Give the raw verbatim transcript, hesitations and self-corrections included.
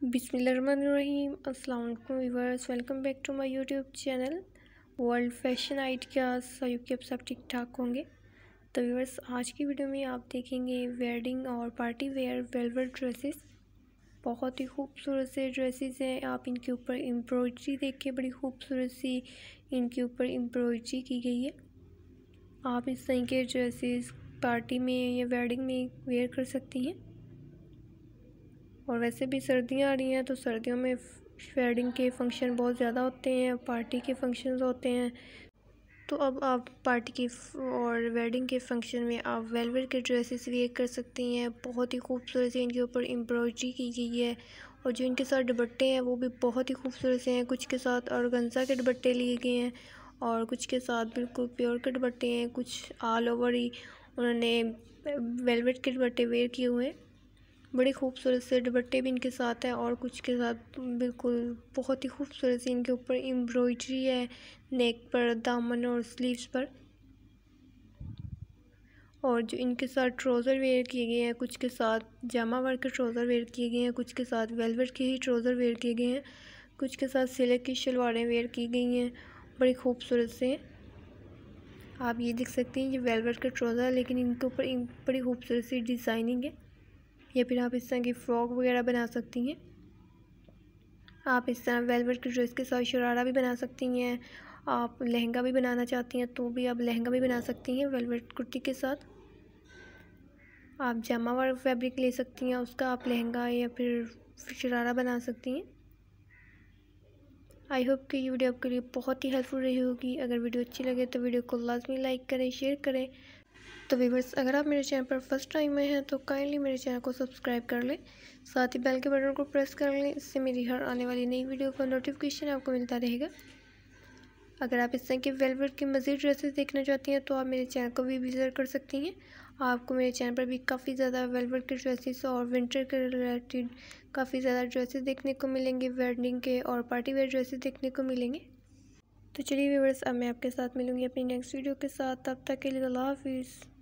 बिस्मिल्लाहिर्रहमानिर्रहीम। अस्सलाम वालेकुम viewers, welcome back to my YouTube channel world fashion ideas. I hope कि आप सब ठीक ठाक होंगे। तो व्यूअर्स, आज की वीडियो में आप देखेंगे वेडिंग और पार्टी वेयर वेलवेट ड्रेसेस। बहुत ही खूबसूरत से ड्रेसेस हैं। आप इनके ऊपर एम्ब्रॉयडरी देखिए, बड़ी खूबसूरत सी इनके ऊपर एम्ब्रॉयडरी की गई है। आप इस तरह के ड्रेसेस पार्टी में या वेडिंग में वेयर कर सकती हैं। और वैसे भी सर्दियाँ आ रही हैं, तो सर्दियों में वेडिंग के फंक्शन बहुत ज़्यादा होते हैं, पार्टी के फंक्शंस होते हैं। तो अब आप पार्टी की और वेडिंग के फंक्शन में आप वेलवेट के ड्रेसेस वेयर कर सकती हैं। बहुत ही खूबसूरत से इनके ऊपर एम्ब्रॉयडरी की गई है। और जो इनके साथ दुपट्टे हैं वो भी बहुत ही खूबसूरत से हैं। कुछ के साथ ऑर्गेन्जा के दुपट्टे लिए गए हैं और कुछ के साथ बिल्कुल प्योर के दुपट्टे हैं। कुछ ऑल ओवर ही उन्होंने वेलवेट के दुपट्टे वेयर किए हुए हैं। बड़ी खूबसूरत से दुपट्टे भी इनके साथ हैं और कुछ के साथ बिल्कुल बहुत ही खूबसूरत से इनके ऊपर एम्ब्रॉयडरी है, नेक पर, दामन और स्लीव्स पर। और जो इनके साथ ट्राउज़र वेयर किए गए हैं, कुछ के साथ जामा वर्क के ट्राउज़र वेयर किए गए हैं, कुछ के साथ वेलवेट के ही ट्राउज़र वेयर किए गए हैं, कुछ के साथ सिल्क की शलवारें वेयर की गई हैं। बड़ी खूबसूरत से आप ये देख सकते हैं, ये वेलवेट का ट्राउज़र है लेकिन इनके ऊपर बड़ी खूबसूरत सी डिज़ाइनिंग है। या फिर आप इस तरह की फ़्रॉक वगैरह बना सकती हैं। आप इस तरह वेलवेट की ड्रेस के साथ शरारा भी बना सकती हैं। आप लहंगा भी बनाना चाहती हैं तो भी आप लहंगा भी बना सकती हैं वेलवेट कुर्ती के साथ। आप जामा वाला फैब्रिक ले सकती हैं, उसका आप लहंगा या फिर शरारा बना सकती हैं। आई होप कि ये वीडियो आपके लिए बहुत ही हेल्पफुल रही होगी। अगर वीडियो अच्छी लगे तो वीडियो को लाजमी लाइक करें, शेयर करें। तो व्यूअर्स, अगर आप मेरे चैनल पर फर्स्ट टाइम आए हैं तो काइंडली मेरे चैनल को सब्सक्राइब कर लें, साथ ही बेल के बटन को प्रेस कर लें। इससे मेरी हर आने वाली नई वीडियो का नोटिफिकेशन आपको मिलता रहेगा। अगर आप इस तरह के वेलवेट के मज़ीद ड्रेसेस देखना चाहती हैं तो आप मेरे चैनल को भी विजिट कर सकती हैं। आपको मेरे चैनल पर भी काफ़ी ज़्यादा वेलवेट के ड्रेसेस और विंटर के रिलेटेड काफ़ी ज़्यादा ड्रेसेस देखने को मिलेंगे। वेडिंग के और पार्टी वेयर ड्रेसेस देखने को मिलेंगे। तो चलिए व्यूअर्स, अब मैं आपके साथ मिलूँगी अपनी नेक्स्ट वीडियो के साथ। तब तक के लिए अल्लाह हाफिज़।